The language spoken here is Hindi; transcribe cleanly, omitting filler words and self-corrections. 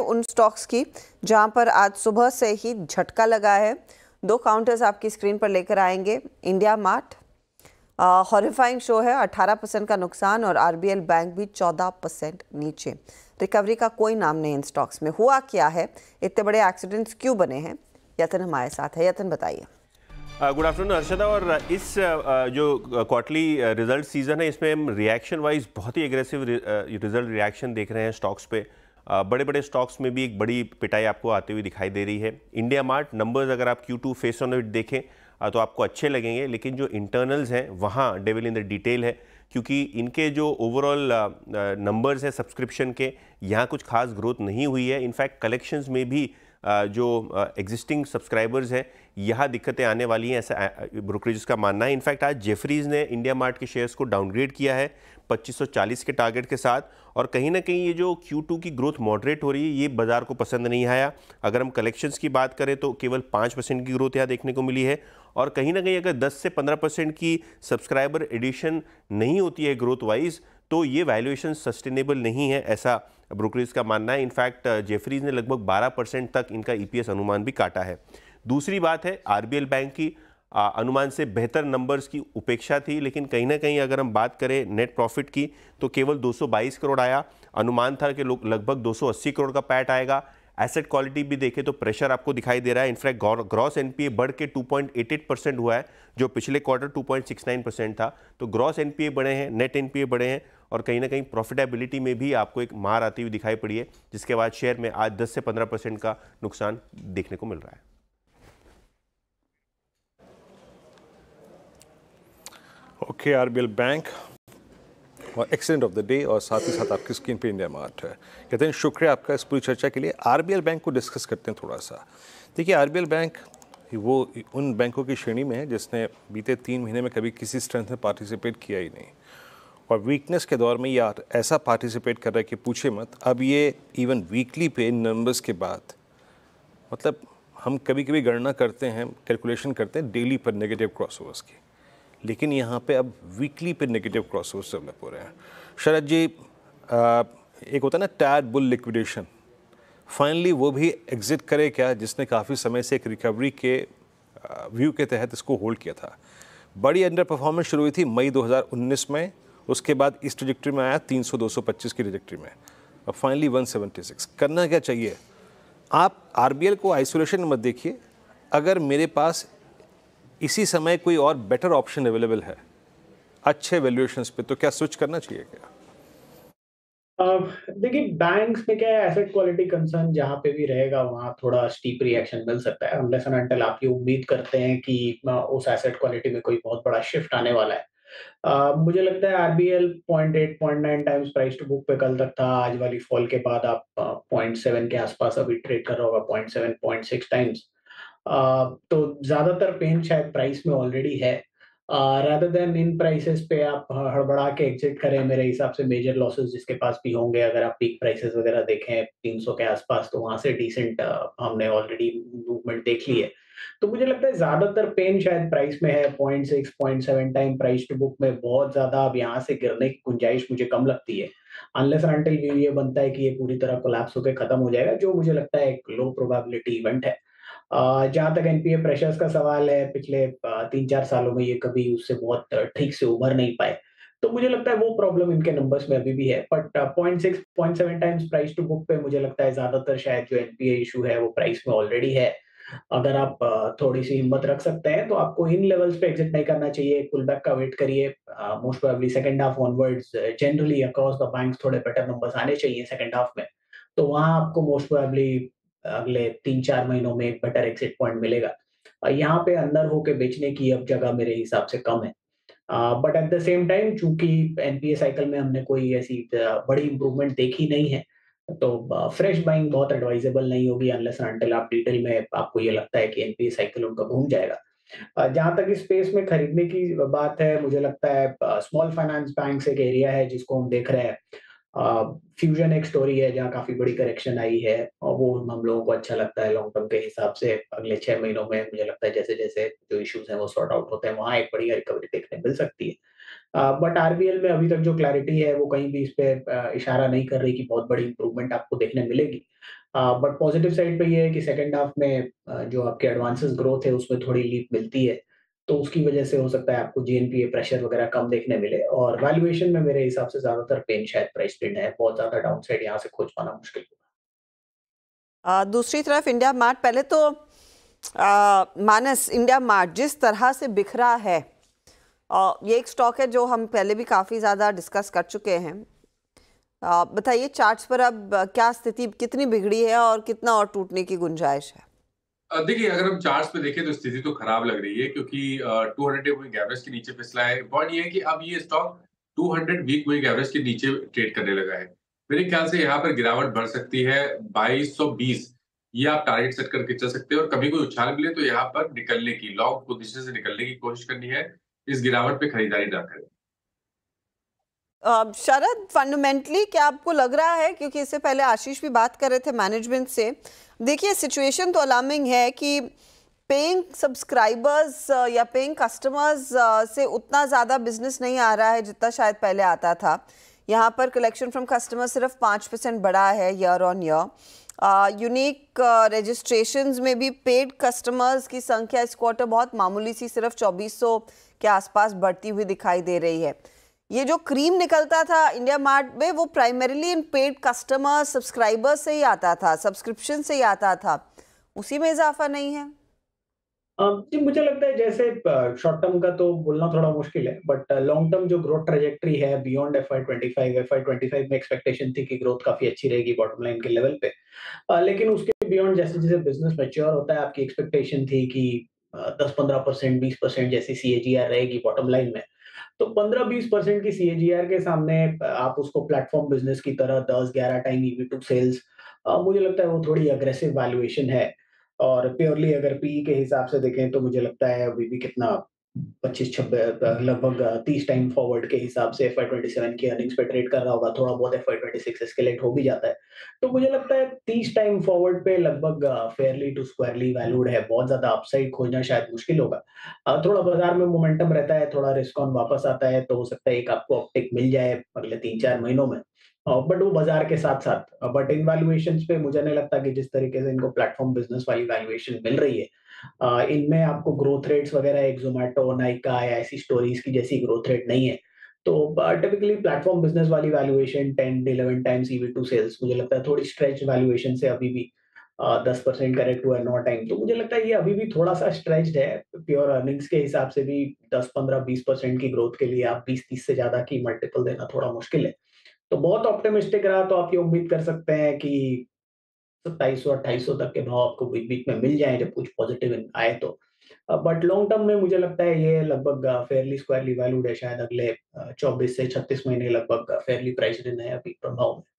उन स्टॉक्स की जहां पर आज सुबह से ही झटका लगा है। दो काउंटर्स आपकी स्क्रीन पर लेकर आएंगे। इंडिया मार्ट हॉरिफाइंग शो है, 18% का नुकसान, और आरबीएल बैंक भी 14% नीचे। रिकवरी का कोई नाम नहीं इन स्टॉक्स में। हुआ क्या है, इतने बड़े एक्सीडेंट्स क्यों बने हैं? यतन हमारे साथ है। यतन बताइए। गुड आफ्टरनून अर्शदा। और इस जो क्वार्टरली रिजल्ट सीजन है, इसमें हम रिएक्शन वाइज बहुत ही एग्रेसिव रिजल्ट रिएक्शन देख रहे हैं स्टॉक्स पे। बड़े बड़े स्टॉक्स में भी एक बड़ी पिटाई आपको आती हुई दिखाई दे रही है। इंडिया मार्ट नंबर्स अगर आप Q2 फेस ऑन इट देखें तो आपको अच्छे लगेंगे, लेकिन जो इंटरनल्स हैं वहाँ डेविल इन द डिटेल है, क्योंकि इनके जो ओवरऑल नंबर्स हैं सब्सक्रिप्शन के, यहाँ कुछ खास ग्रोथ नहीं हुई है। इनफैक्ट कलेक्शंस में भी जो एग्जिस्टिंग सब्सक्राइबर्स हैं यहाँ दिक्कतें आने वाली हैं, ऐसा ब्रोकरेज का मानना है। इनफैक्ट आज जेफरीज ने इंडिया मार्ट के शेयर्स को डाउनग्रेड किया है 2540 के टारगेट के साथ, और कहीं ना कहीं ये जो Q2 की ग्रोथ मॉडरेट हो रही है ये बाजार को पसंद नहीं आया। अगर हम कलेक्शंस की बात करें तो केवल 5% की ग्रोथ यहाँ देखने को मिली है, और कहीं ना कहीं अगर 10 से 15% की सब्सक्राइबर एडिशन नहीं होती है ग्रोथ वाइज, तो ये वैल्यूएशन सस्टेनेबल नहीं है, ऐसा ब्रोकरेज का मानना है। इनफैक्ट जेफरीज ने लगभग 12% तक इनका EPS अनुमान भी काटा है। दूसरी बात है, आरबीएल बैंक की अनुमान से बेहतर नंबर्स की उपेक्षा थी, लेकिन कहीं ना कहीं अगर हम बात करें नेट प्रॉफिट की तो केवल 222 करोड़ आया। अनुमान था कि लगभग 280 करोड़ का पैट आएगा। एसेट क्वालिटी भी देखें तो प्रेशर आपको दिखाई दे रहा है। इनफैक्ट ग्रॉस NPA बढ़ के 2.88% हुआ है, जो पिछले क्वार्टर 2.69% था। तो ग्रॉस NPA बढ़े हैं, नेट NPA बढ़े हैं, और कहीं ना कहीं प्रॉफिटेबिलिटी में भी आपको एक मार आती हुई दिखाई पड़ी है, जिसके बाद शेयर में आज 10 से 15% का नुकसान देखने को मिल रहा है। ओके, आरबीएल बैंक और एक्सीडेंट ऑफ द डे, और साथ ही साथ आपकी स्क्रीन पे इंडिया मार्ट है। कहते हैं शुक्रिया आपका इस पूरी चर्चा के लिए। आरबीएल बैंक को डिस्कस करते हैं थोड़ा सा। देखिए, आरबीएल बैंक वो उन बैंकों की श्रेणी में है जिसने बीते 3 महीने में कभी किसी स्ट्रेंथ में पार्टिसिपेट किया ही नहीं, और वीकनेस के दौर में ये ऐसा पार्टिसिपेट कर रहा है कि पूछे मत। अब ये इवन वीकली पे नंबर्स के बाद, मतलब हम कभी कभी गणना करते हैं, कैलकुलेशन करते हैं डेली पर नेगेटिव क्रॉसओवर्स की, लेकिन यहाँ पे अब वीकली पे नेगेटिव क्रॉसओवर्स डेवलप हो रहे हैं। शरद जी, एक होता है ना टैड बुल लिक्विडेशन, फाइनली वो भी एग्जिट करे क्या, जिसने काफ़ी समय से एक रिकवरी के व्यू के तहत इसको होल्ड किया था। बड़ी अंडर परफॉर्मेंस शुरू हुई थी मई 2019 में, उसके बाद इस ट्रजेक्टरी में आया 300-225 की ट्रजेक्टरी में, अब फाइनली 176। करना क्या चाहिए? आप आरबीएल को आइसोलेशन मत देखिए। अगर मेरे पास इसी समय कोई और बेटर ऑप्शन अवेलेबल है अच्छे वैल्यूएशंस पे, तो क्या स्विच करना चाहिए क्या? देखिए, बैंक्स में क्या है, एसेट क्वालिटी कंसर्न जहाँ पे भी रहेगा वहाँ थोड़ा स्टीप रिएक्शन मिल सकता है, अनलेस एंड अनटिल आप ये उम्मीद करते हैं कि उस एसेट क्वालिटी में कोई बहुत बड़ा शिफ्ट आने वाला है। मुझे लगता है RBL 0.8 0.9 times price to book पे कल तक था। आज वाली फॉल के बाद आप 0.7 के आसपास अभी ट्रेड कर रहा होगा, 0.7 0.6 टाइम्स। तो ज्यादातर पेन शायद प्राइस में ऑलरेडी है। रादर देन इन प्राइसेस पे आप हड़बड़ा के एग्जिट करें, मेरे हिसाब से मेजर लॉसेस जिसके पास भी होंगे, अगर आप पीक प्राइसेस वगैरह देखें 300 के आसपास, तो वहां से डिसेंट हमने ऑलरेडी मूवमेंट देख ली है। तो मुझे लगता है ज्यादातर पेन शायद प्राइस में है। 0.6 0.7 टाइम प्राइस टू बुक में बहुत ज्यादा अब यहाँ से गिरने की गुंजाइश मुझे कम लगती है, अनलेस एंड अनटिल ये बनता है कि ये पूरी तरह कोलैप्स होकर खत्म हो जाएगा, जो मुझे लगता है एक लो प्रोबेबिलिटी इवेंट है। जहाँ तक एनपीए प्रेशर्स का सवाल है, पिछले 3-4 सालों में ये कभी उससे बहुत ठीक से उभर नहीं पाए, तो मुझे लगता है वो प्रॉब्लम इनके नंबर्स में अभी भी है। But 0.6 0.7 times price to book पे मुझे लगता है ज्यादातर शायद जो एनपीए इशू है वो प्राइस में ऑलरेडी है। अगर आप थोड़ी सी हिम्मत रख सकते हैं तो आपको इन लेवल्स पे एग्जिट नहीं करना चाहिए, पुल बैक का वेट करिए। Most probably second half onwards generally across the banks थोड़े बेटर नंबर्स आने चाहिए सेकंड हाफ में, तो वहां आपको मोस्ट प्रोबेबली अगले 3-4 महीनों में एक बेटर एग्जिट पॉइंट मिलेगा। यहाँ पे अंदर होके बेचने की अब जगह मेरे हिसाब से कम है। But at the same time चूंकि एनपीए साइकिल में हमने कोई ऐसी बड़ी इंप्रूवमेंट देखी नहीं है, तो फ्रेश बाइंग बहुत एडवाइजेबल नहीं होगी अनलेस अनटिल आप डिटेल में आपको ये लगता है कि एनपीए साइकिल उनका घूम जाएगा। जहां तक इस स्पेस में खरीदने की बात है, मुझे लगता है स्मॉल फाइनेंस बैंक एक एरिया है जिसको हम देख रहे हैं। फ्यूजन एक स्टोरी है जहाँ काफी बड़ी करेक्शन आई है, और वो हम लोगों को अच्छा लगता है लॉन्ग टर्म के हिसाब से। अगले 6 महीनों में मुझे लगता है जैसे जैसे जो इश्यूज हैं वो सॉर्ट आउट होते हैं, वहां एक बढ़िया रिकवरी देखने मिल सकती है। बट आरबीएल में अभी तक जो क्लैरिटी है वो कहीं भी इस पे इशारा नहीं कर रही कि बहुत बड़ी इंप्रूवमेंट आपको देखने मिलेगी। बट पॉजिटिव साइड पे ये है कि सेकंड हाफ में जो आपके एडवांसेस ग्रोथ है उसमें थोड़ी लीप मिलती है, तो उसकी वजह से हो सकता है आपको जीएनपीए प्रेशर वगैरह कम देखने मिले और वैल्यूएशन में मेरे हिसाब से ज़्यादातर पेन शायद प्राइस बिड है, बहुत ज़्यादा डाउनसाइड यहाँ से खोज पाना मुश्किल होगा। दूसरी तरफ इंडिया मार्ट, पहले तो मानस, इंडिया मार्ट जिस तरह से बिखरा है, ये एक स्टॉक है जो हम पहले भी काफ़ी ज़्यादा डिस्कस कर चुके हैं। बताइए चार्ट्स पर अब क्या स्थिति, कितनी बिगड़ी है और कितना और टूटने की गुंजाइश है? देखिए, अगर हम चार्ट्स पे देखें तो स्थिति तो खराब लग रही है क्योंकि 200 डे मूविंग एवरेज के नीचे फिसला है। पॉइंट ये है कि अब ये स्टॉक 200 वीक मूविंग एवरेज के नीचे ट्रेड करने लगा है। मेरे ख्याल से यहाँ पर गिरावट बढ़ सकती है 2220, ये आप टारगेट सेट करके चल सकते हैं और कभी कोई उछाल मिले तो यहाँ पर निकलने की, लॉन्ग पोजीशन से निकलने की कोशिश करनी है। इस गिरावट पे खरीदारी ना करें। शरद, फंडामेंटली क्या आपको लग रहा है, क्योंकि इससे पहले आशीष भी बात कर रहे थे मैनेजमेंट से, देखिए सिचुएशन तो अलार्मिंग है कि पेइंग सब्सक्राइबर्स या पेइंग कस्टमर्स से उतना ज़्यादा बिजनेस नहीं आ रहा है जितना शायद पहले आता था। यहाँ पर कलेक्शन फ्रॉम कस्टमर सिर्फ 5% बढ़ा है year on year. Unique registrations में भी पेड कस्टमर्स की संख्या इस क्वार्टर बहुत मामूली सी, सिर्फ 2400 के आसपास बढ़ती हुई दिखाई दे रही है। ये जो क्रीम निकलता था इंडिया मार्ट में, वो primarily in paid customer subscribers से ही आता था, सब्सक्रिप्शन से ही आता था, उसी में इजाफा नहीं है? जी, मुझे लगता है जैसे शॉर्ट टर्म का तो बोलना थोड़ा मुश्किल है, बट लॉन्ग टर्म जो ग्रोथ ट्रैजेक्टरी है बियॉन्ड FY25 में एक्सपेक्टेशन थी कि ग्रोथ काफी अच्छी रहेगी बॉटम लाइन के लेवल पे। लेकिन उसके बियॉन्ड जैसे जैसे बिजनेस मैच्योर होता है, आपकी एक्सपेक्टेशन थी कि 10-15%, 20% जैसी सीएजीआर रहेगी बॉटम लाइन में। तो 15-20% की सीएजीआर के सामने आप उसको प्लेटफॉर्म बिजनेस की तरह 10-11 टाइम ईवी टू सेल्स, मुझे लगता है वो थोड़ी अग्रेसिव वैल्यूएशन है। और प्योरली अगर पीई के हिसाब से देखें तो मुझे लगता है अभी भी कितना 25-26 लगभग 30 टाइम फॉरवर्ड के हिसाब से FY27 की अर्निंग्स पे ट्रेड कर रहा होगा, थोड़ा बहुत FY26 एस्केलेट हो भी जाता है। तो मुझे लगता है 30 टाइम फॉरवर्ड पे लगभग फेयरली टू स्क्वायरली वैल्यूड है, बहुत ज्यादा अपसाइड खोजना शायद मुश्किल होगा। थोड़ा बाजार में मोमेंटम रहता है, थोड़ा रिस्क ऑन वापस आता है तो हो सकता है एक आपको अपटिक मिल जाए अगले 3-4 महीनों में। बट वो बाजार के साथ-साथ, बट इन वैल्यूएशंस पे मुझे नहीं लगता कि जिस तरीके से इनको प्लेटफॉर्म बिजनेस वाली वैल्यूएशन मिल रही है, इनमें आपको ग्रोथ रेट्स वगैरह एक ज़ोमैटो, नाइका या ऐसी स्टोरीज की जैसी ग्रोथ रेट नहीं है। तो टिपिकली प्लेटफॉर्म बिजनेस वाली valuation 10-11 times EV to sales मुझे लगता है थोड़ी स्ट्रेच वैल्यूएशन से अभी भी 10% करेक्ट हुआ है 9 टाइम, तो मुझे लगता है ये अभी भी थोड़ा-सा स्ट्रेच्ड है। प्योर अर्निंग्स के हिसाब से भी 10, 15, 20% की ग्रोथ के लिए आप 20-30 से ज़्यादा की मल्टीपल देना थोड़ा मुश्किल है। तो बहुत ऑप्टिमिस्टिक रहा तो आप ये उम्मीद कर सकते हैं कि 2700-2800 तक के भाव आपको बीच-बीच में मिल जाएँ जब कुछ पॉजिटिव आए तो। बट लॉन्ग टर्म में मुझे लगता है ये लगभग फेयरली स्क्वायरली वैल्यूड है, शायद अगले 24 से 36 महीने लगभग फेयरली प्राइस्ड इन है अभी प्रभाव में।